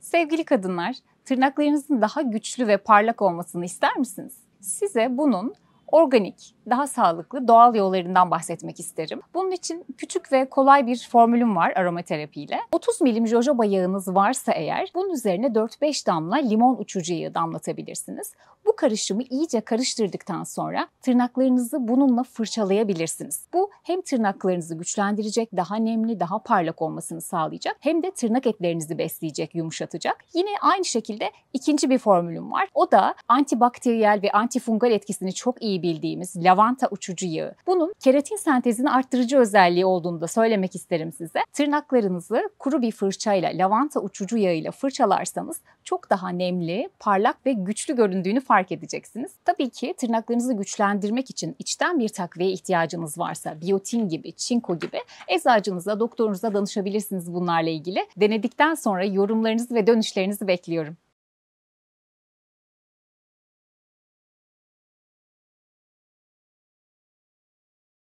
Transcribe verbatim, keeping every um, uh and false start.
Sevgili kadınlar, tırnaklarınızın daha güçlü ve parlak olmasını ister misiniz? Size bunun organik, daha sağlıklı, doğal yollarından bahsetmek isterim. Bunun için küçük ve kolay bir formülüm var aromaterapiyle. otuz milim jojoba yağınız varsa eğer, bunun üzerine dört beş damla limon uçucu yağı damlatabilirsiniz. Bu karışımı iyice karıştırdıktan sonra tırnaklarınızı bununla fırçalayabilirsiniz. Bu hem tırnaklarınızı güçlendirecek, daha nemli, daha parlak olmasını sağlayacak, hem de tırnak etlerinizi besleyecek, yumuşatacak. Yine aynı şekilde ikinci bir formülüm var. O da antibakteriyel ve antifungal etkisini çok iyi bildiğimiz lavanta uçucu yağı. Bunun keratin sentezini arttırıcı özelliği olduğunu da söylemek isterim size. Tırnaklarınızı kuru bir fırçayla, lavanta uçucu yağıyla fırçalarsanız çok daha nemli, parlak ve güçlü göründüğünü fark edeceksiniz. Tabii ki tırnaklarınızı güçlendirmek için içten bir takviye ihtiyacınız varsa, biyotin gibi, çinko gibi eczacınıza, doktorunuza danışabilirsiniz bunlarla ilgili. Denedikten sonra yorumlarınızı ve dönüşlerinizi bekliyorum.